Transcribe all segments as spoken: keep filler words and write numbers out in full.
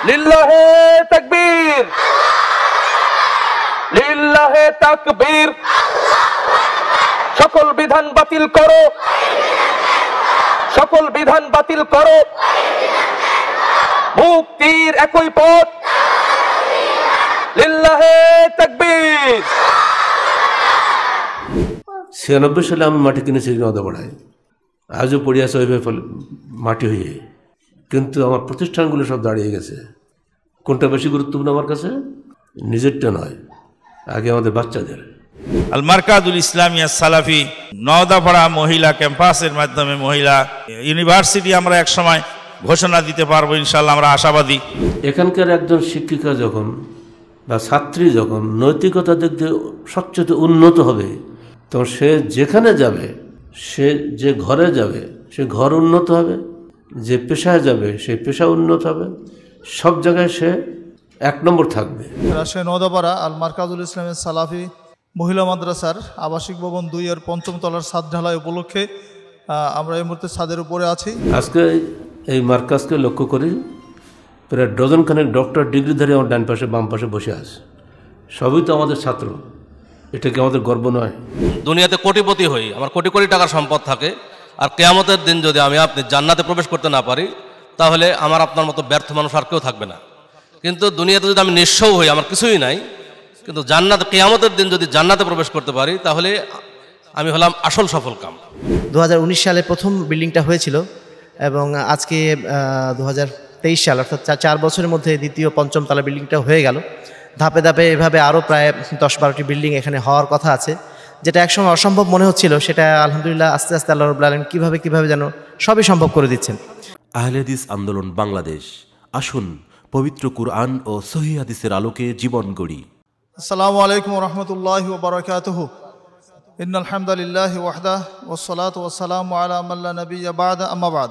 লিল্লাহে তাকবীর, লিল্লাহে তাকবীর। সকল বিধান বাতিল করো, সকল বিধান বাতিল করো। মুক্তির একই পথ, লিল্লাহে তাকবীর। ছিয়ানব্বই সালে আমি মাটি কিনেছি নদাপাড়ায়, আজও পড়ে আছে ওইভাবে মাটি হয়ে, কিন্তু আমার প্রতিষ্ঠানগুলো সব দাঁড়িয়ে গেছে। কোনটা বেশি গুরুত্বপূর্ণ আমার কাছে? নিজেরটা নয়, আগে আমাদের বাচ্চাদের। আল মারকাজুল ইসলামিয়া সালাফি নওদাপাড়া মহিলা ক্যাম্পাসের মাধ্যমে মহিলা ইউনিভার্সিটি আমরা একসময় ঘোষণা দিতে পারবো ইনশাল্লাহ, আমরা আশাবাদী। এখানকার একজন শিক্ষিকা যখন বা ছাত্রী যখন নৈতিকতা দিক দিয়ে সবচেয়ে উন্নত হবে, তখন সে যেখানে যাবে, সে যে ঘরে যাবে সে ঘর উন্নত হবে, যে পেশায় যাবে সেই পেশা উন্নত হবে, সব জায়গায় সে এক নম্বর থাকবে। রাজশাহী নওদাপাড়া আল মারকাজুল ইসলামিয়া সালাফি মহিলা মাদ্রাসার আবাসিক ভবন দুই এর পঞ্চম তলার ছাদ ঢালাই উপলক্ষে আমরা এই মুহূর্তে ছাদের উপরে আছি। আজকে এই মার্কাজকে লক্ষ্য করি প্রায় ডজন খানেক ডক্টর ডিগ্রিধারী আমার ডান পাশে বাম পাশে বসে আছে, সবই তো আমাদের ছাত্র। এটা কি আমাদের গর্ব নয়? দুনিয়াতে কোটিপতি হই, আমার কোটি কোটি টাকার সম্পদ থাকে, আর কিয়ামতের দিন যদি আমি আপনি জান্নাতে প্রবেশ করতে না পারি, তাহলে আমার আপনার মতো ব্যর্থ মানুষ আর কেউ থাকবে না। কিন্তু দুনিয়াতে যদি আমি নিঃস্ব হই, আমার কিছুই নাই, কিন্তু জান্নাত কিয়ামতের দিন যদি জান্নাতে প্রবেশ করতে পারি, তাহলে আমি হলাম আসল সফল কাম। দু হাজার উনিশ সালে প্রথম বিল্ডিংটা হয়েছিল এবং আজকে দু হাজার তেইশ সাল অর্থাৎ চার বছরের মধ্যে দ্বিতীয় পঞ্চম তলা বিল্ডিংটা হয়ে গেল। ধাপে ধাপে এভাবে আরও প্রায় দশ বারোটি বিল্ডিং এখানে হওয়ার কথা আছে, যেটা একসময় অসম্ভব মনে হচ্ছিল, সেটা আলহামদুলিল্লাহ আস্তে আস্তে আল্লাহ রাব্বুল আলামিন কীভাবে কীভাবে যেন সবই সম্ভব করে দিচ্ছেন। আহলে হাদিস আন্দোলন বাংলাদেশ, আসুন পবিত্র কুরআন ও সহিহ হাদিসের আলোকে জীবন গড়ি। আসসালামু আলাইকুম ওয়া রাহমাতুল্লাহি ওয়া বারাকাতুহু। ইন্নাল হামদালিল্লাহি ওয়াহদাহু ওয়াস সালাতু ওয়াস সালামু আলা মান লা নাবিয়্যা বা'দা, আম্মা বা'দ।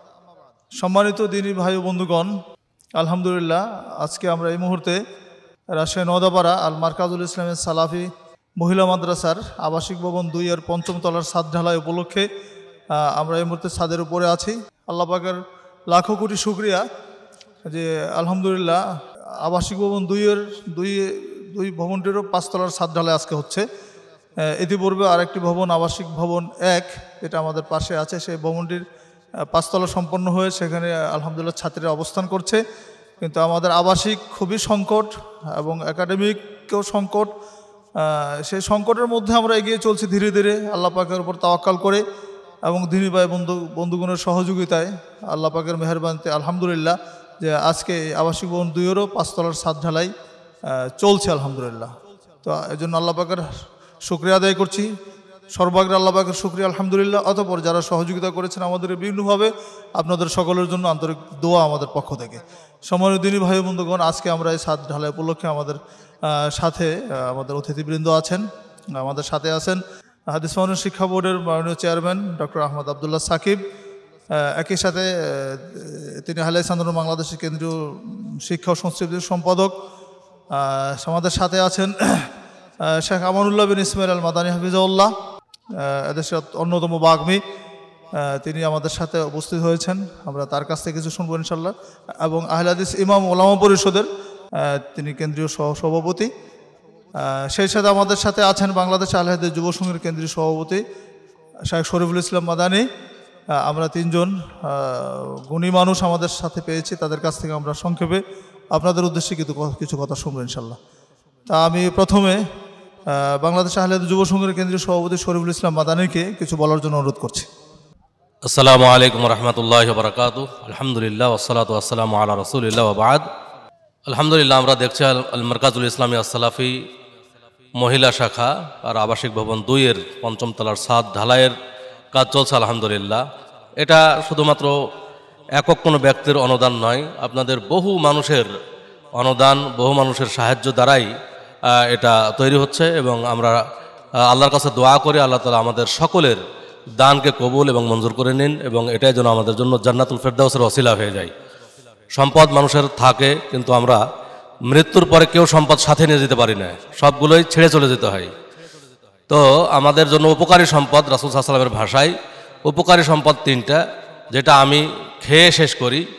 সম্মানিত দিনী ভাই ও বন্ধুগণ, আলহামদুলিল্লাহ আজকে আমরা এই মুহূর্তে রাজশাহী নওদাপাড়া আল মারকাজুল ইসলামিয়া সালাফি মহিলা মাদ্রাসার আবাসিক ভবন দুই এর পঞ্চম তলার ছাদ ঢালাই উপলক্ষে আমরা এই মুহূর্তে ছাদের উপরে আছি। আল্লাহ পাকের লাখো কোটি শুকরিয়া যে আলহামদুলিল্লাহ আবাসিক ভবন দুই এর দুই দুই ভবনটিরও পাঁচতলার ছাদ ঢালাই আজকে হচ্ছে। ইতিপূর্বে আরেকটি ভবন আবাসিক ভবন এক, যেটা আমাদের পাশে আছে, সেই ভবনটির পাঁচতলা সম্পন্ন হয়ে সেখানে আলহামদুলিল্লাহ ছাত্রীরা অবস্থান করছে। কিন্তু আমাদের আবাসিক খুবই সংকট এবং একাডেমিকও সংকট। সেই সংকটের মধ্যে আমরা এগিয়ে চলছি ধীরে ধীরে আল্লাহ পাকের উপর তাওয়াক্কাল করে এবং দিনী ভাই বন্ধু বন্ধুগণের সহযোগিতায়, আল্লাহ পাকের মেহেরবানিতে আলহামদুলিল্লাহ যে আজকে আবাসিক ভবন দুইয়েরও পাঁচতলার ছাদ ঢালাই চলছে আলহামদুলিল্লাহ। তো এই জন্য আল্লাহ পাকের শুকরিয়া আদায় করছি, সর্বাগ্রে আল্লাহ পাকের শুকরিয়া আলহামদুলিল্লাহ। অতঃপর যারা সহযোগিতা করেছেন আমাদের বিভিন্নভাবে, আপনাদের সকলের জন্য আন্তরিক দোয়া আমাদের পক্ষ থেকে। সম্মানিত দিনী ভাই বন্ধুগণ, আজকে আমরা এই ছাদ ঢালাই উপলক্ষে আমাদের সাথে আমাদের অতিথিবৃন্দ আছেন। আমাদের সাথে আছেন হাদিস মানব শিক্ষা বোর্ডের মাননীয় চেয়ারম্যান ডক্টর আহমদ আবদুল্লাহ সাকিব, একই সাথে তিনি আহলে হাদিস আন্দোলন বাংলাদেশের কেন্দ্রীয় শিক্ষা ও সংস্কৃতির সম্পাদক। আমাদের সাথে আছেন শেখ আমানুল্লাহ বিন ইসমাইল আল মাদানী হাফিজাউল্লাহ, এদেশের অন্যতম বাগ্মী, তিনি আমাদের সাথে উপস্থিত হয়েছেন। আমরা তার কাছ থেকে কিছু শুনবো ইনশাল্লাহ। এবং আহলে হাদিস ইমাম ওলামা পরিষদের তিনি কেন্দ্রীয় সহ সভাপতি। সেই সাথে আমাদের সাথে আছেন বাংলাদেশ আহলে হাদিস যুব সংঘের কেন্দ্রীয় সভাপতি শেখ শরীফুল ইসলাম মাদানী। আমরা তিনজন গুণী মানুষ আমাদের সাথে পেয়েছি, তাদের কাছ থেকে আমরা সংক্ষেপে আপনাদের উদ্দেশ্যে কিছু কিছু কথা শুনবো ইনশাল্লাহ। তা আমি প্রথমে বাংলাদেশ আহলে হাদিস যুব সংঘের কেন্দ্রীয় সভাপতি শরীফুল ইসলাম মাদানীকে কিছু বলার জন্য অনুরোধ করছি। আসসালামু আলাইকুম রহমতুল্লাহ বারাকাতুহু। আলহামদুলিল্লাহ ওয়াসসালাতু ওয়াসসালামু আলা রাসূলিল্লাহ ওয়া বা'দ। আলহামদুলিল্লাহ আমরা দেখছি আল মারকাজুল ইসলামিয়া সালাফি মহিলা শাখা আর আবাসিক ভবন দুই এর পঞ্চম তলার ছাদ ঢালাইয়ের কাজ চলছে আলহামদুলিল্লাহ। এটা শুধুমাত্র একক কোনো ব্যক্তির অনুদান নয়, আপনাদের বহু মানুষের অনুদান, বহু মানুষের সাহায্য দ্বারাই এটা তৈরি হচ্ছে এবং আমরা আল্লাহর কাছে দোয়া করি আল্লাহ তাআলা আমাদের সকলের দানকে কবুল এবং মঞ্জুর করে নিন এবং এটাই যেন আমাদের জন্য জান্নাতুল ফেরদাউসের ওসিলা হয়ে যায়। সম্পদ মানুষের থাকে, কিন্তু আমরা মৃত্যুর পরে কেউ সম্পদ সাথে নিয়ে যেতে পারি না, সবগুলোই ছেড়ে চলে যেতে হয়। তো আমাদের জন্য উপকারী সম্পদ, রাসূল সাল্লাল্লাহু আলাইহি ওয়াসাল্লামের ভাষায় উপকারী সম্পদ তিনটা, যেটা আমি খেয়ে শেষ করি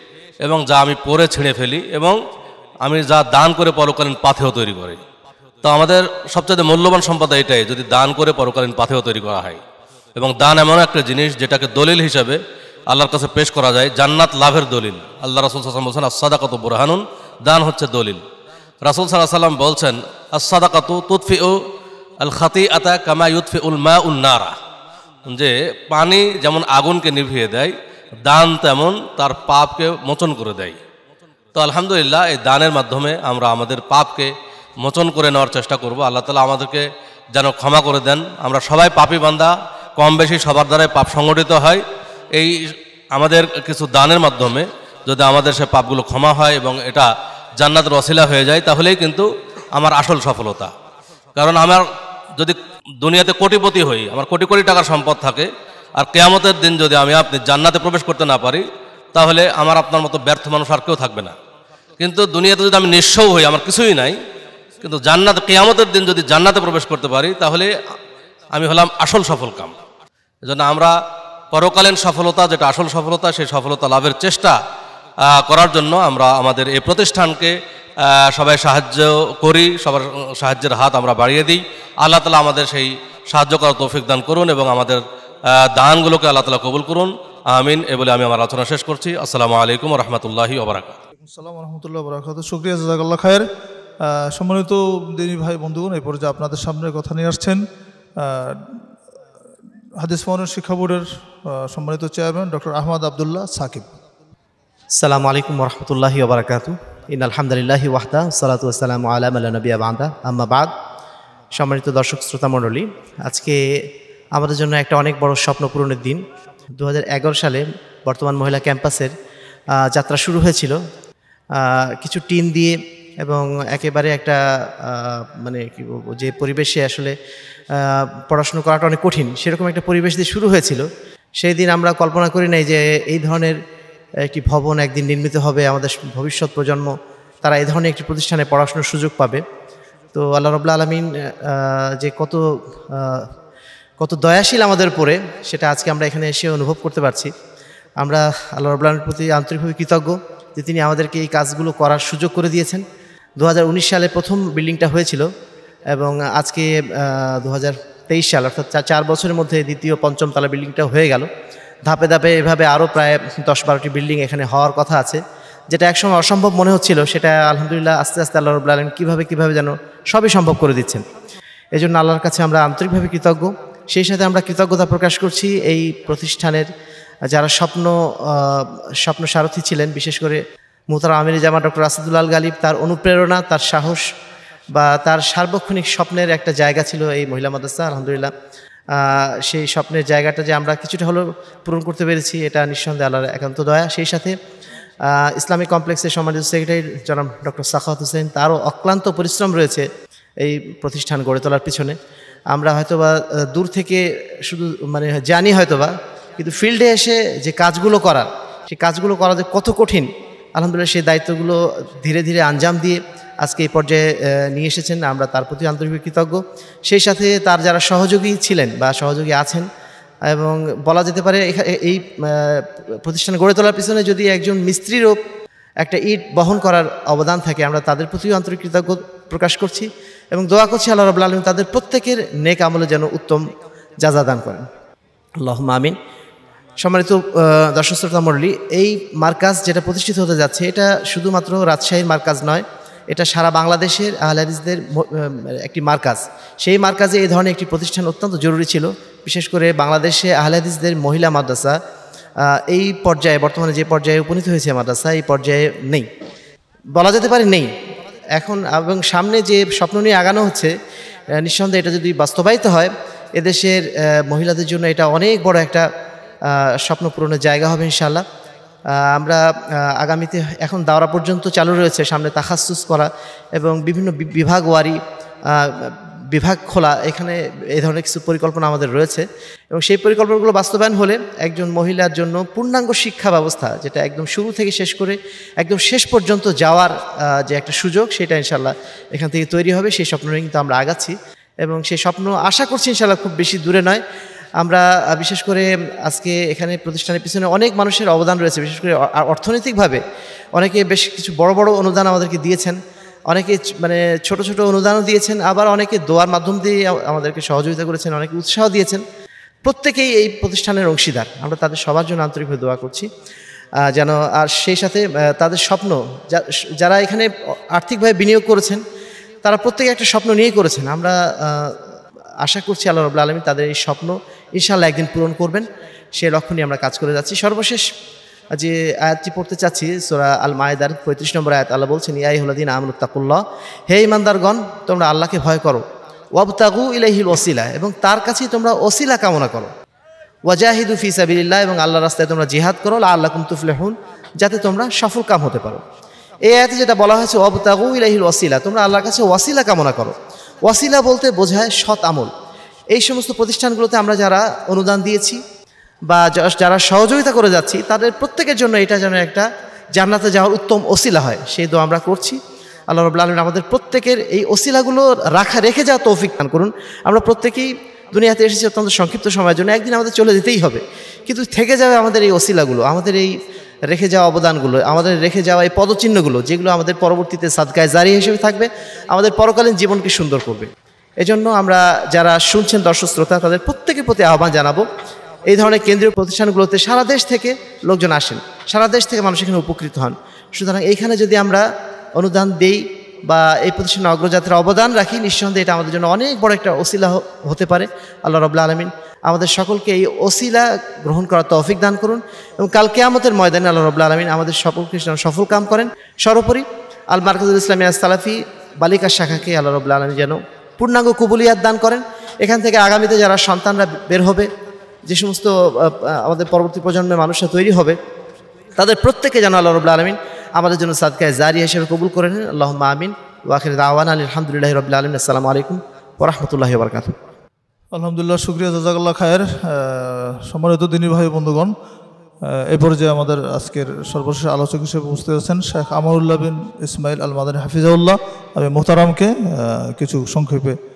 এবং যা আমি পরে ছিঁড়ে ফেলি এবং আমি যা দান করে পরকালীন পাথেয় তৈরি করি। তো আমাদের সবচেয়ে মূল্যবান সম্পদ এটাই, যদি দান করে পরকালীন পাথেয় তৈরি করা হয়। এবং দান এমন একটা জিনিস যেটাকে দলিল হিসাবে আল্লাহর কাছে পেশ করা যায়, জান্নাত লাভের দলিল। আল্লাহ রাসূল সাল্লাল্লাহু আলাইহি ওয়াসাল্লাম বলছেন আস-সাদাকাতু বুরহানুন, দান হচ্ছে দলিল। রাসূল সাল্লাল্লাহু আলাইহি ওয়াসাল্লাম বলছেন আস-সাদাকাতু তুতফিউ আল খাতিআতা কামা ইউতফিউল মাউন নারা, যে পানি যেমন আগুনকে নিভিয়ে দেয়, দান তেমন তার পাপকে মোচন করে দেয়। তো আলহামদুলিল্লাহ এই দানের মাধ্যমে আমরা আমাদের পাপকে মোচন করে নেওয়ার চেষ্টা করব। আল্লাহ তাআলা আমাদেরকে যেন ক্ষমা করে দেন। আমরা সবাই পাপী বান্দা, কম বেশি সবার দ্বারাই পাপ সংগঠিত হয়। এই আমাদের কিছু দানের মাধ্যমে যদি আমাদের সে পাপগুলো ক্ষমা হয় এবং এটা জান্নাতের ওসিলা হয়ে যায়, তাহলেই কিন্তু আমার আসল সফলতা। কারণ আমার যদি দুনিয়াতে কোটিপতি হই, আমার কোটি কোটি টাকার সম্পদ থাকে, আর কিয়ামতের দিন যদি আমি আপনি জান্নাতে প্রবেশ করতে না পারি, তাহলে আমার আপনার মতো ব্যর্থ মানুষ আর কেউ থাকবে না। কিন্তু দুনিয়াতে যদি আমি নিঃস্ব হই, আমার কিছুই নাই, কিন্তু জান্নাত কিয়ামতের দিন যদি জান্নাতে প্রবেশ করতে পারি, তাহলে আমি হলাম আসল সফল কাম। এজন্য আমরা পরকালীন সফলতা, যেটা আসল সফলতা, সেই সফলতা লাভের চেষ্টা করার জন্য আমরা আমাদের এই প্রতিষ্ঠানকে সবাই সাহায্য করি, সবার সাহায্যের হাত আমরা বাড়িয়ে দিই। আল্লাহ তাআলা আমাদের সেই সাহায্য করার তৌফিক দান করুন এবং আমাদের দানগুলোকে আল্লাহ তাআলা কবুল করুন, আমিন। এ বলে আমি আমার আলোচনা শেষ করছি। আসসালামু আলাইকুম ওয়া রাহমাতুল্লাহি ওয়া বারাকাতুহু। আসসালামু রাহমাতুল্লাহি ওয়া বারাকাতুহু। শুকরিয়া, জাযাকাল্লাহ খায়ের। সম্মানিত দিনী ভাই বন্ধুগণ, এই পর্যায়ে আপনাদের সামনে কথা নিয়ে আসছেন হাদিস মাওলানা শিক্ষা বোর্ডের সম্মানিত চেয়ারম্যান ডক্টর আহমদ আবদুল্লাহ সাকিব। আসসালামু আলাইকুম ওয়া রাহমাতুল্লাহি ওয়া বারাকাতুহু। ইন্নাল হামদুলিল্লাহি ওয়াহদা সালাতু ওয়াসসালামু আলা মান লা নাবিয়্যা বা'দা, আম্মা বা'দ। সম্মানিত দর্শক শ্রোতা মণ্ডলী, আজকে আমাদের জন্য একটা অনেক বড় স্বপ্ন পূরণের দিন। দু হাজার এগারো সালে বর্তমান মহিলা ক্যাম্পাসের যাত্রা শুরু হয়েছিল কিছু টিন দিয়ে, এবং একেবারে একটা মানে কি বলবো, যে পরিবেশে আসলে পড়াশুনো করাটা অনেক কঠিন, সেরকম একটা পরিবেশ দিয়ে শুরু হয়েছিল। সেই দিন আমরা কল্পনা করি নাই যে এই ধরনের একটি ভবন একদিন নির্মিত হবে, আমাদের ভবিষ্যৎ প্রজন্ম তারা এই ধরনের একটি প্রতিষ্ঠানে পড়াশোনার সুযোগ পাবে। তো আল্লাহ রাব্বুল আলামিন যে কত কত দয়াশীল আমাদের উপরে, সেটা আজকে আমরা এখানে এসে অনুভব করতে পারছি। আমরা আল্লাহ রাব্বুল আলামিনের প্রতি আন্তরিকভাবে কৃতজ্ঞ যে তিনি আমাদেরকে এই কাজগুলো করার সুযোগ করে দিয়েছেন। দু হাজার উনিশ সালে প্রথম বিল্ডিংটা হয়েছিল এবং আজকে দু হাজার তেইশ সাল, অর্থাৎ চার বছরের মধ্যে দ্বিতীয় পঞ্চম তলা বিল্ডিংটা হয়ে গেল। ধাপে ধাপে এভাবে আরও প্রায় দশ বারোটি বিল্ডিং এখানে হওয়ার কথা আছে, যেটা একসময় অসম্ভব মনে হচ্ছিল, সেটা আলহামদুলিল্লাহ আস্তে আস্তে আল্লাহ রাব্বুল আলামিন কীভাবে কীভাবে যেন সবই সম্ভব করে দিচ্ছেন। এই জন্য আল্লাহর কাছে আমরা আন্তরিকভাবে কৃতজ্ঞ। সেই সাথে আমরা কৃতজ্ঞতা প্রকাশ করছি এই প্রতিষ্ঠানের যারা স্বপ্ন স্বপ্ন সারথী ছিলেন, বিশেষ করে মুহতারাম আমির জামাত ডক্টর আসাদুল্লাহ আল গালিব। তার অনুপ্রেরণা, তার সাহস বা তার সার্বক্ষণিক স্বপ্নের একটা জায়গা ছিল এই মহিলা মাদ্রাসা। আলহামদুলিল্লাহ সেই স্বপ্নের জায়গাটা যে আমরা কিছুটা হলেও পূরণ করতে পেরেছি, এটা নিঃসন্দেহে আল্লাহর একান্ত দয়া। সেই সাথে ইসলামিক কমপ্লেক্সের সম্মানিত সেক্রেটারি জনাব ডক্টর সাখাওয়াত হোসেন, তারও অক্লান্ত পরিশ্রম রয়েছে এই প্রতিষ্ঠান গড়ে তোলার পিছনে। আমরা হয়তোবা দূর থেকে শুধু মানে জানি হয়তোবা, কিন্তু ফিল্ডে এসে যে কাজগুলো করার, সেই কাজগুলো করা যে কত কঠিন, আলহামদুলিল্লাহ সেই দায়িত্বগুলো ধীরে ধীরে আঞ্জাম দিয়ে আজকে এই পর্যায়ে নিয়ে এসেছেন। আমরা তার প্রতি আন্তরিকভাবে কৃতজ্ঞ। সেই সাথে তার যারা সহযোগী ছিলেন বা সহযোগী আছেন, এবং বলা যেতে পারে এই প্রতিষ্ঠান গড়ে তোলার পিছনে যদি একজন মিস্ত্রিরও একটা ইট বহন করার অবদান থাকে, আমরা তাদের প্রতিও আন্তরিক কৃতজ্ঞ প্রকাশ করছি এবং দোয়া করছি আল্লাহ রাব্বুল আলামিন তাদের প্রত্যেকের নেক আমলে যেন উত্তম জাযা দান করেন, আল্লাহুম্মা আমিন। সম্মানিত দর্শক শ্রোতা মণ্ডলী, এই মার্কাজ যেটা প্রতিষ্ঠিত হতে যাচ্ছে, এটা শুধুমাত্র রাজশাহীর মার্কাজ নয়, এটা সারা বাংলাদেশের আহলে হাদিসদের একটি মার্কাজ। সেই মার্কাজে এই ধরনের একটি প্রতিষ্ঠান অত্যন্ত জরুরি ছিল। বিশেষ করে বাংলাদেশে আহলে হাদিসদের মহিলা মাদ্রাসা এই পর্যায়ে, বর্তমানে যে পর্যায়ে উপনীত হয়েছে মাদ্রাসা, এই পর্যায়ে নেই, বলা যেতে পারে নেই এখন। এবং সামনে যে স্বপ্ন নিয়ে আগানো হচ্ছে, নিঃসন্দেহে এটা যদি বাস্তবায়িত হয়, এদেশের মহিলাদের জন্য এটা অনেক বড় একটা স্বপ্ন পূরণের জায়গা হবে ইনশাআল্লাহ। আমরা আগামীতে, এখন দাওরা পর্যন্ত চালু রয়েছে, সামনে তাখাসুস করা এবং বিভিন্ন বিভাগ ওয়ারি বিভাগ খোলা, এখানে এই ধরনের কিছু পরিকল্পনা আমাদের রয়েছে। এবং সেই পরিকল্পনাগুলো বাস্তবায়ন হলে একজন মহিলার জন্য পূর্ণাঙ্গ শিক্ষা ব্যবস্থা, যেটা একদম শুরু থেকে শেষ করে একদম শেষ পর্যন্ত যাওয়ার যে একটা সুযোগ, সেটা ইনশাআল্লাহ এখান থেকে তৈরি হবে। সেই স্বপ্ন নিয়ে কিন্তু আমরা আগাচ্ছি এবং সেই স্বপ্ন আশা করছি ইনশাআল্লাহ খুব বেশি দূরে নয়। আমরা আহ, বিশেষ করে আজকে এখানে প্রতিষ্ঠানের পিছনে অনেক মানুষের অবদান রয়েছে, বিশেষ করে অ- অর্থনৈতিকভাবে অনেকে বেশ কিছু বড় বড় অনুদান আমাদেরকে দিয়েছেন, অনেকে চ- মানে ছোট ছোট অনুদানও দিয়েছেন, আবার অনেকে দোয়ার মাধ্যম দিয়ে আ- আমাদেরকে সহযোগিতা করেছেন, অনেকে উৎসাহ দিয়েছেন। প্রত্যেকেই এই প্রতিষ্ঠানের অংশীদার। আমরা তাদের সবার জন্য আন্তরিকভাবে দোয়া করছি আহ, যেন, আর সেই সাথে আহ, তাদের স্বপ্ন, যা- যারা এখানে আর্থিকভাবে বিনিয়োগ করেছেন তারা প্রত্যেকে একটা স্বপ্ন নিয়েই করেছেন। আমরা আহ, আশা করছি আল্লাহ রাব্বুল আলামিন তাদের এই স্বপ্ন ইনশাআল্লাহ একদিন পূরণ করবেন, সে লক্ষ্য নিয়ে আমরা কাজ করে যাচ্ছি। সর্বশেষ যে আয়াতটি পড়তে চাচ্ছি, সূরা আল মায়েদার পঁয়ত্রিশ নম্বর আয়াত, আল্লাহ বলছেন, ইয়া আইয়ুহাল্লাযীনা আমানুত্তাকুল্লাহ, হে ঈমানদারগণ তোমরা আল্লাহকে ভয় করো, ওয়াবতাগু ইলাইহিল ওসিলা, এবং তার কাছেই তোমরা ওসিলা কামনা করো, ওয়াজাহিদু ফি সাবিলিল্লাহ, এবং আল্লাহর রাস্তায় তোমরা জিহাদ করো, লাআল্লাকুম তুফলিহুন, যাতে তোমরা সফল কাম হতে পারো। এই আয়াতে যেটা বলা হয়েছে ওয়াবতাগু ইলাইহিল ওসিলা, তোমরা আল্লাহর কাছে ওয়াসিলা কামনা করো। ওয়াসিলা বলতে বোঝায় সৎ আমল। এই সমস্ত প্রতিষ্ঠানগুলোতে আমরা যারা অনুদান দিয়েছি বা যা- যারা সহযোগিতা করে যাচ্ছি, তাদের প্রত্যেকের জন্য এটা যেন একটা জান্নাতে যাওয়ার উত্তম ওসিলা হয়, সেই দোয়া আমরা করছি। আল্লাহ রাব্বুল আলামিন আমাদের প্রত্যেকের এই ওসিলাগুলো রাখা রেখে যাওয়া তৌফিক দান করুন। আমরা প্রত্যেকেই দুনিয়াতে এসেছি অত্যন্ত সংক্ষিপ্ত সময়ের জন্য, একদিন আমাদের চলে যেতেই হবে, কিন্তু থেকে যাবে আমাদের এই ওসিলাগুলো, আমাদের এই রেখে যাওয়া অবদানগুলো, আমাদের রেখে যাওয়া এই পদচিহ্নগুলো, যেগুলো আমাদের পরবর্তীতে সাদকায়ে জারিয়া হিসেবে থাকবে, আমাদের পরকালীন জীবনকে সুন্দর করবে। এজন্য আমরা যারা শুনছেন দর্শক শ্রোতা, তাদের প্রত্যেকের প্রতি আহ্বান জানাবো, এই ধরনের কেন্দ্রীয় প্রতিষ্ঠানগুলোতে সারা দেশ থেকে লোকজন আসেন, সারা দেশ থেকে মানুষ এখানে উপকৃত হন। সুতরাং এইখানে যদি আমরা অনুদান দেই বা এই প্রতিষ্ঠানের অগ্রযাত্রার অবদান রাখি, নিঃসন্দেহে এটা আমাদের জন্য অনেক বড় একটা ওসিলা হ- হতে পারে। আল্লাহ রাব্বুল আলামিন আমাদের সকলকে এই ওসিলা গ্রহণ করার তৌফিক দান করুন, এবং কাল কিয়ামতের ময়দানে আল্লাহ রাব্বুল আলামিন আমাদের সকলকে যেন সফল কাম করেন। সর্বোপরি আল মারকাজুল ইসলামিয়া সালাফি বালিকা শাখাকে আল্লাহ রাব্বুল আলামিন যেন পূর্ণাঙ্গ কবুলিয়াত দান করেন। এখান থেকে আগামীতে যারা সন্তানরা বের হবে, যে সমস্ত আহ, আহ, আমাদের পরবর্তী প্রজন্মের মানুষরা তৈরি হবে, তাদের প্রত্যেকে যেন আল্লাহ রাব্বুল আলামিন আমাদের জন্য সাদকায়ে জারিয়া হিসেবে কবুল করে নেন। আল্লাহুম্মা আমিন। ওয়া আখিরু দাওয়ানা আলহামদুলিল্লাহি রাব্বিল আলামিন। আসসালামু আলাইকুম ওয়া রাহমাতুল্লাহি ওয়া বারাকাতুহু। আলহামদুলিল্লাহ, শুক্রিয়া, জাযাকাল্লাহ খায়ের। আহ, সম্মানিত দিনী ভাই বন্ধুগণ, আহ, এ পর্যায়ে আমাদের আজকের সর্বশেষ আলোচক হিসেবে উপস্থিত আছেন শেখ আমারুল্লাহ বিন ইসমাইল আল মাদানী হাফিজাহুল্লাহ। আমি মোহতারামকে আহ, কিছু সংক্ষেপে আহ,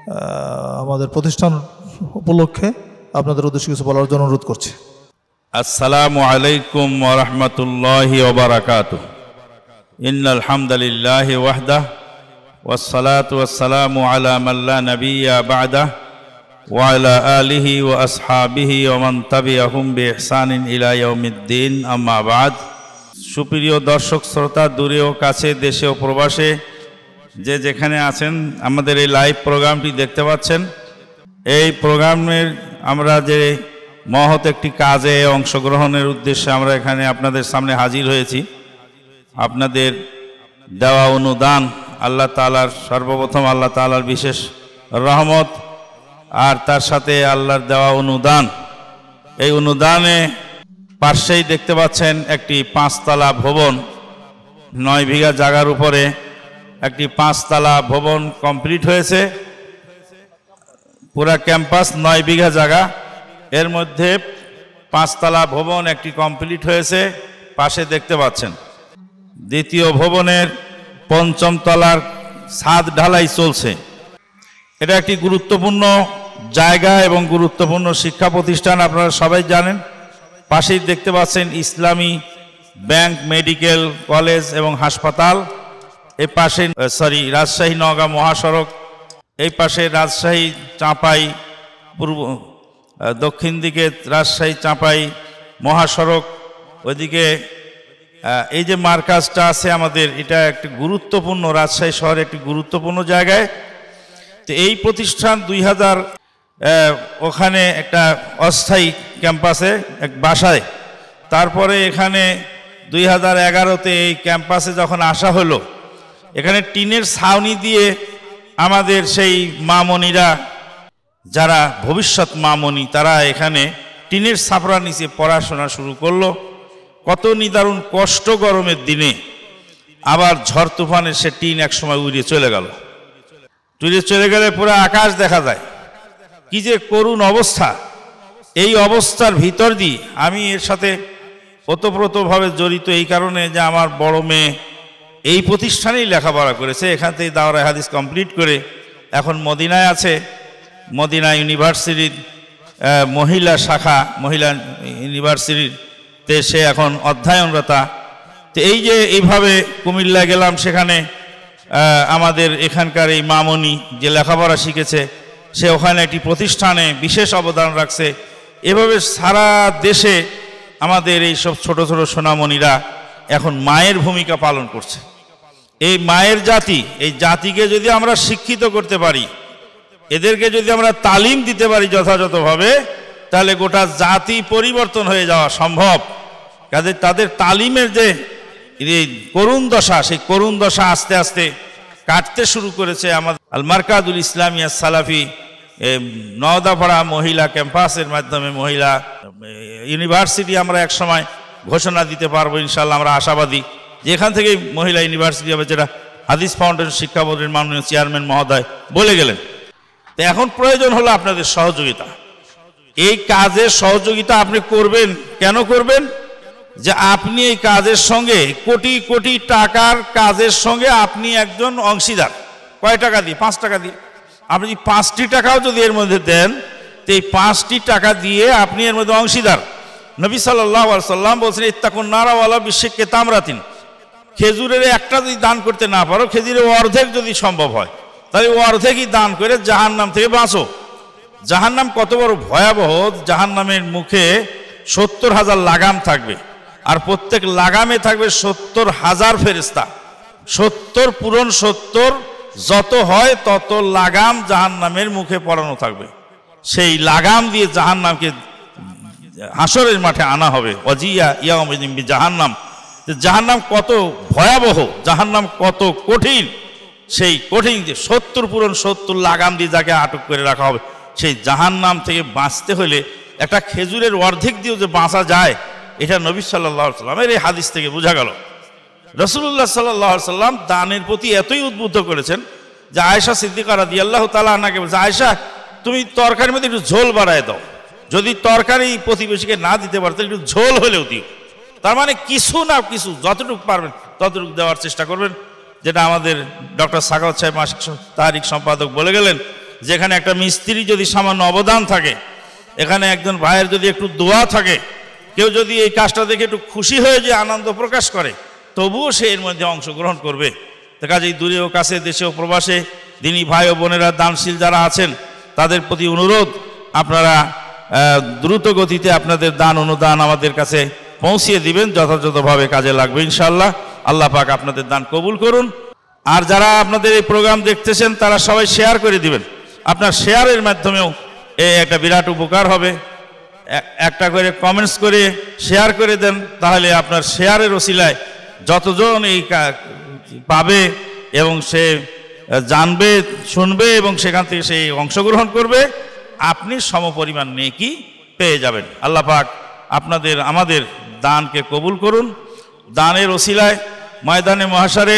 আমাদের প্রতিষ্ঠান উপলক্ষে আপনাদের উদ্দেশ্যে কিছু বলার জন্য অনুরোধ করছি। আসসালামু আলাইকুম ওয়া রাহমাতুল্লাহি ওয়া বারাকাতুহু। ইন্নাল হামদালিল্লাহি ওয়াহদাহ ওয়াস সালাতু ওয়াস সালামু আলা মান লা নাবিয়্যা বা'দাহ ওয়া আলা আলিহি ওয়া আসহাবিহি ওয়া মান তাবিআহুম বিইহসানিন ইলা ইয়াউমিদ্দিন, আম্মা বা'দ। সুপ্রিয় দর্শক শ্রোতা, দূরে ও কাছে, দেশে ও প্রবাসে যে যেখানে আছেন, আমাদের এই লাইভ প্রোগ্রামটি দেখতে পাচ্ছেন। এই প্রোগ্রামের আমরা যে মহৎ একটি কাজে অংশগ্রহণের উদ্দেশ্যে আমরা এখানে আপনাদের সামনে হাজির হয়েছি। আপনাদের দেওয়া অনুদান আল্লাহ তাআলার, সর্বপ্রথম আল্লাহ তাআলার বিশেষ রহমত, আর তার সাথে আল্লাহর দেওয়া অনুদান। এই অনুদানে পাশেই দেখতে পাচ্ছেন একটি পাঁচতলা ভবন, নয় বিঘা জায়গার উপরে একটি পাঁচতলা ভবন কমপ্লিট হয়েছে। পুরা ক্যাম্পাস নয় বিঘা জায়গা, এর মধ্যে পাঁচতলা ভবন একটি কমপ্লিট হয়েছে, পাশে দেখতে পাচ্ছেন। দ্বিতীয় ভবনের পঞ্চম তলার ছাদ ঢালাই চলছে। এটা একটি গুরুত্বপূর্ণ জায়গা এবং গুরুত্বপূর্ণ শিক্ষা প্রতিষ্ঠান, আপনারা সবাই জানেন। পাশেই দেখতে পাচ্ছেন ইসলামী ব্যাংক, মেডিকেল কলেজ এবং হাসপাতাল। এই পাশে সরি রাজশাহী নওগাঁ মহাসড়ক, এই পাশে রাজশাহী চাঁপাই পূর্ব দক্ষিণ দিকে রাজশাহী চাঁপাই মহাসড়ক, ওইদিকে এই যে মার্কাজটা আছে আমাদের, এটা একটি গুরুত্বপূর্ণ, রাজশাহী শহরে একটি গুরুত্বপূর্ণ জায়গায়। তো এই প্রতিষ্ঠান দুই হাজার ওখানে একটা অস্থায়ী ক্যাম্পাসে এক বাসায়, তারপরে এখানে দুই হাজার এগারোতে এই ক্যাম্পাসে যখন আসা হলো, এখানে টিনের ছাউনি দিয়ে আমাদের সেই মামনিরা, যারা ভবিষ্যৎ মামনি, তারা এখানে টিনের ছাপড়ার নিচে পড়াশোনা শুরু করলো। কত নিদারুণ কষ্ট গরমের দিনে, আবার ঝড় তুফানে সে টিন এক সময় উড়ে চলে গেল। উড়ে চলে গেলে পুরো আকাশ দেখা যায়, কি যে করুণ অবস্থা। এই অবস্থার ভিতর দিয়ে আমি এর সাথে ওতপ্রোতভাবে জড়িত এই কারণে যে আমার বড় মেয়ে এই প্রতিষ্ঠানেই লেখাপড়া করেছে, এখান থেকে দাওরায়ে হাদিস কমপ্লিট করে এখন মদিনায় আছে। মদিনা ইউনিভার্সিটির মহিলা শাখা, মহিলা ইউনিভার্সিটিতে সে এখন অধ্যয়নরতা। তো এই যে এইভাবে কুমিল্লা গেলাম, সেখানে আমাদের এখানকার এই মামনি যে লেখাপড়া শিখেছে সে ওখানে একটি প্রতিষ্ঠানে বিশেষ অবদান রাখছে। এভাবে সারা দেশে আমাদের এই সব ছোট ছোট সোনামণিরা এখন মায়ের ভূমিকা পালন করছে। এই মায়ের জাতি, এই জাতিকে যদি আমরা শিক্ষিত করতে পারি, এদেরকে যদি আমরা তালিম দিতে পারি যথাযথভাবে, তাহলে গোটা জাতি পরিবর্তন হয়ে যাওয়া সম্ভব। কাজে তাদের তালিমের যে করুণ দশা, সেই করুণ দশা আস্তে আস্তে কাটতে শুরু করেছে। আমাদের আল মারকাজুল ইসলামিয়া সালাফি নওদাপাড়া মহিলা ক্যাম্পাসের মাধ্যমে মহিলা ইউনিভার্সিটি আমরা এক সময় ঘোষণা দিতে পারবো ইনশাল্লাহ। আমরা আশাবাদী যে এখান থেকে মহিলা ইউনিভার্সিটি হবে, যেটা হাদিস ফাউন্ডেশন শিক্ষা বোর্ডের মাননীয় চেয়ারম্যান মহোদয় বলে গেলেন। তো এখন প্রয়োজন হলো আপনাদের সহযোগিতা। এই কাজের সহযোগিতা আপনি করবেন, কেন করবেন? যে আপনি এই কাজের সঙ্গে কোটি কোটি টাকার কাজের সঙ্গে আপনি একজন অংশীদার। কয় টাকা দিয়ে? পাঁচ টাকা দিয়ে। আপনি পাঁচটি টাকাও যদি এর মধ্যে দেন, তো এই পাঁচটি টাকা দিয়ে আপনি এর মধ্যে অংশীদার। নবী সাল্লাল্লাহু আলাইহি সাল্লাম বলছেন, ইত্তাকুন নারা ওয়ালা বিশিক্কি তামরাতিন। খেজুরের একটা যদি দান করতে না পারো, খেজুরের অর্ধেক যদি সম্ভব হয়, তাহলে অর্ধেকই দান করে জাহান্নাম থেকে বাঁচো। জাহান্নাম কত বড় ভয়াবহ! জাহান্নামের মুখে সত্তর হাজার লাগাম থাকবে, আর প্রত্যেক লাগামে থাকবে সত্তর হাজার ফেরেশতা। সত্তর পূরণ সত্তর যত হয় তত লাগাম জাহান্নামের মুখে পড়ানো থাকবে। সেই লাগাম দিয়ে জাহান্নামকে হাসরের মাঠে আনা হবে। ওয়াজিয়া ইয়াউমিদিন বিজাহান্নাম। জাহান্নাম কত ভয়াবহ, জাহান্নাম কত কঠিন, সেই কঠিন যে সত্তর পূরণ সত্তর লাগাম দিয়ে যাকে আটক করে রাখা হবে, সেই জাহান্নাম থেকে বাঁচতে হলে একটা খেজুরের অর্ধেক দিয়েও যে বাঁচা যায়, এটা নবী সাল্লাল্লাহু আলাইহি সাল্লামের এই হাদিস থেকে বোঝা গেল। রাসূলুল্লাহ সাল্লাল্লাহু আলাইহি সাল্লাম দানের প্রতি এতই উদ্বুদ্ধ করেছেন যে আয়েশা সিদ্দিকা রাদিয়াল্লাহু তাআলা আনহাকে বলছে, আয়েশা তুমি তরকারির মধ্যে একটু ঝোল বাড়ায় দাও, যদি তরকারি প্রতিবেশীকে না দিতে পারো তাহলে একটু ঝোল হলেও দিও। তার মানে কিছু না কিছু যতটুকু পারবেন ততটুকু দেওয়ার চেষ্টা করবেন। যেটা আমাদের ডক্টর সাখাওয়াত সাহেব মাসিক তারিখ সম্পাদক বলে গেলেন, যেখানে একটা মিস্ত্রি যদি সামান্য অবদান থাকে, এখানে একজন ভাইয়ের যদি একটু দোয়া থাকে, কেউ যদি এই কাজটা দেখে একটু খুশি হয়ে যে আনন্দ প্রকাশ করে, তবুও সে এর মধ্যে অংশগ্রহণ করবে। তো কাজেই দূরে ও কাছে, দেশে ও প্রবাসে দিনী ভাই ও বোনেরা দানশীল যারা আছেন, তাদের প্রতি অনুরোধ, আপনারা দ্রুত গতিতে আপনাদের দান অনুদান আমাদের কাছে পৌঁছিয়ে দিবেন, যথাযথভাবে কাজে লাগবে ইনশাআল্লাহ। আল্লাহ পাক আপনাদের দান কবুল করুন। আর যারা আপনাদের এই প্রোগ্রাম দেখতেছেন তারা সবাই শেয়ার করে দিবেন। আপনার শেয়ারের মাধ্যমেও এই একটা বিরাট উপকার হবে। একটা করে কমেন্টস করে শেয়ার করে দেন, তাহলে আপনার শেয়ারের ওসিলায় যতজন এই পাবে এবং সে জানবে, শুনবে এবং সেখান থেকে সে অংশগ্রহণ করবে, আপনি সমপরিমাণ নেকি পেয়ে যাবেন। আল্লাহ পাক আপনাদের আমাদের দানকে কবুল করুন। দানের ওসিলায় ময়দানে মহাশারে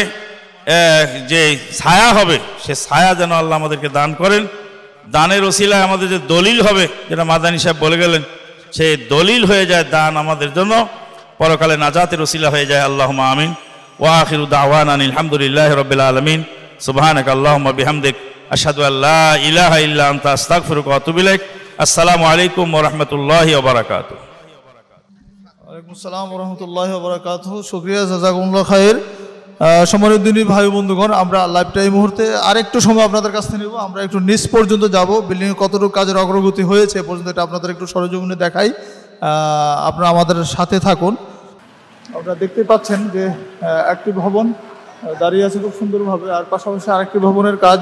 যে ছায়া হবে, সে ছায়া যেন আল্লাহ আমাদেরকে দান করেন। দানের ওসিলায় আমাদের যে দলিল হবে, যেটা মাদানী সাহেব বলে গেলেন, সেই দলিল হয়ে যায় দান আমাদের জন্য, পরকালে নাজাতের ওসিলা হয়ে যায়। আল্লাহুম্মা আমিন। ওয়া আখিরু দাওয়ানা আলহামদুলিল্লাহি রাব্বিল আলামিন। সুবহানাকা আল্লাহুম্মা বিহামদিক আশহাদু আল্লা ইলাহা ইল্লা আনতা আস্তাগফিরুকা ওয়া আতুবু ইলাইক। আসসালামু আলাইকুম ওয়া রাহমাতুল্লাহি ওয়া বারাকাতুহু। ওয়ালাইকুম আসসালাম ওয়া রাহমাতুল্লাহি ওয়া বারাকাতুহু। শুকরিয়া, জাযাকুমুল্লাহ খাইর। সম্মানিত দিনী ভাই বন্ধুগণ, আমরা লাইভটা এই মুহূর্তে আরেকটু সময় আপনাদের কাছ থেকে নেব। আমরা একটু নিচ পর্যন্ত যাব, বিল্ডিংয়ে কতটুকু কাজের অগ্রগতি হয়েছে এ পর্যন্ত এটা আপনাদের একটু সরজমিনে দেখাই। আপনারা আমাদের সাথে থাকুন। আপনারা দেখতে পাচ্ছেন যে একটি ভবন দাঁড়িয়ে আছে খুব সুন্দরভাবে, আর পাশাপাশি আরেকটি ভবনের কাজ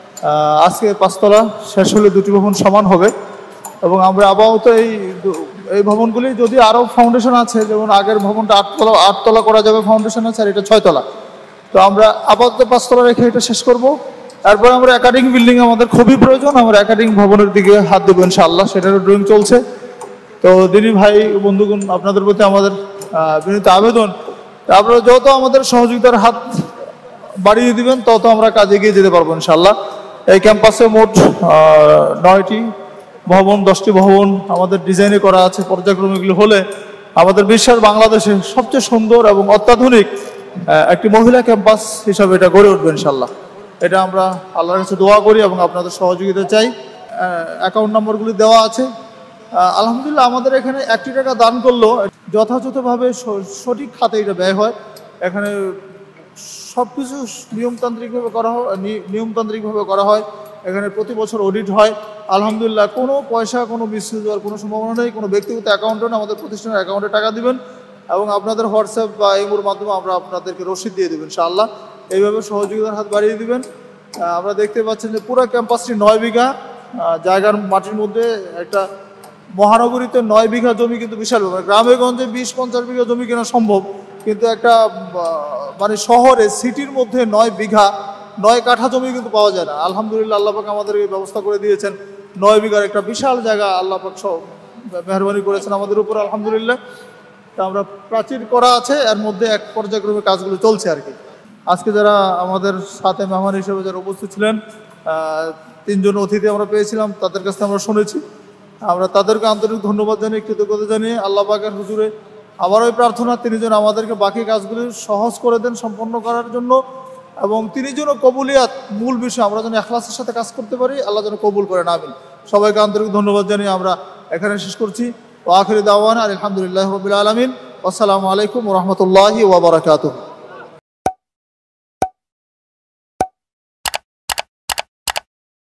আজকে পাঁচতলা শেষ হলে দুটি ভবন সমান হবে। এবং আমরা আপাতত এই এই ভবনগুলি যদি আরও ফাউন্ডেশন আছে, যেমন আগের ভবনটা আটতলা আটতলা করা যাবে ফাউন্ডেশন আছে, আর এটা ছয়তলা, তো আমরা আপাতত পাঁচতলা রেখে এটা শেষ করব। তারপরে আমরা একাডেমিক বিল্ডিং আমাদের খুবই প্রয়োজন, আমরা একাডেমিক ভবনের দিকে হাত দেবো ইনশাআল্লাহ, সেটারও ড্রয়িং চলছে। তো দিনী ভাই বন্ধুগণ, আপনাদের প্রতি আমাদের বিনীত আবেদন, আপনারা যত আমাদের সহযোগিতার হাত বাড়িয়ে দিবেন তত আমরা কাজে এগিয়ে যেতে পারবো ইনশাআল্লাহ। এই ক্যাম্পাসে মোট নয়টি ভবন, দশটি ভবন আমাদের ডিজাইনে করা আছে। পর্যায়ক্রমে এগুলো হলে আমাদের বিশ্বের বাংলাদেশে সবচেয়ে সুন্দর এবং অত্যাধুনিক একটি মহিলা ক্যাম্পাস হিসাবে এটা গড়ে উঠবে ইনশাআল্লাহ। এটা আমরা আল্লাহর কাছে দোয়া করি এবং আপনাদের সহযোগিতা চাই। অ্যাকাউন্ট নম্বরগুলি দেওয়া আছে, আলহামদুলিল্লাহ আমাদের এখানে একটি টাকা দান করলেও যথাযথভাবে সঠিক খাতে এটা ব্যয় হয়। এখানে সব কিছু নিয়মতান্ত্রিকভাবে করা হয়, নিয়মতান্ত্রিকভাবে করা হয়। এখানে প্রতি বছর অডিট হয়। আলহামদুলিল্লাহ কোনো পয়সা কোনো মিসইউজ হওয়ার কোনো সম্ভাবনা নেই। কোনো ব্যক্তিগত অ্যাকাউন্টে না, আমাদের প্রতিষ্ঠানের অ্যাকাউন্টে টাকা দিবেন এবং আপনাদের হোয়াটসঅ্যাপ বা ইমোর মাধ্যমে আমরা আপনাদেরকে রসিদ দিয়ে দেবেন ইনশাআল্লাহ। এইভাবে সহযোগিতার হাত বাড়িয়ে দিবেন। আমরা দেখতে পাচ্ছেন যে পুরো ক্যাম্পাসটি নয় বিঘা জায়গার মাটির মধ্যে একটা মহানগরীতে নয় বিঘা জমি কিন্তু বিশাল ব্যাপার। গ্রামে গঞ্জে বিশ পঞ্চাশ বিঘা জমি কেনা সম্ভব, কিন্তু একটা মানে শহরে সিটির মধ্যে নয় বিঘা নয় কাঠা জমি কিন্তু পাওয়া যায় না। আলহামদুলিল্লাহ আল্লাহ পাক আমাদের ব্যবস্থা করে দিয়েছেন। নয় বিঘার একটা বিশাল জায়গা আল্লাহ পাক সব মেহরবানি করেছেন আমাদের উপর আলহামদুলিল্লাহ। তা আমরা প্রাচীর করা আছে, এর মধ্যে এক পর্যায়ক্রমে কাজগুলো চলছে আর কি। আজকে যারা আমাদের সাথে মেহমান হিসেবে যারা উপস্থিত ছিলেন, তিনজন অতিথি আমরা পেয়েছিলাম, তাদের কাছে আমরা শুনেছি। আমরা তাদেরকে আন্তরিক ধন্যবাদ জানিয়ে, কৃতজ্ঞতা জানিয়ে আল্লাহ পাকের হুজুরে আবারও প্রার্থনা তিনি যেন আমাদেরকে বাকি কাজগুলি সহজ করে দেন সম্পন্ন করার জন্য, এবং তিনি যেন কবুলিয়াত মূল বিষয় আমরা যেন ইখলাসের সাথে কাজ করতে পারি, আল্লাহ যেন কবুল করেন, আমিন। সবাইকে আন্তরিক ধন্যবাদ জানিয়ে আমরা এখানে শেষ করছি। ওয়া আখিরু দাওয়ানা আলহামদুলিল্লাহি রাব্বিল আলামিন। আসসালামু আলাইকুম ওয়া রাহমাতুল্লাহি ওয়া বারাকাতুহু।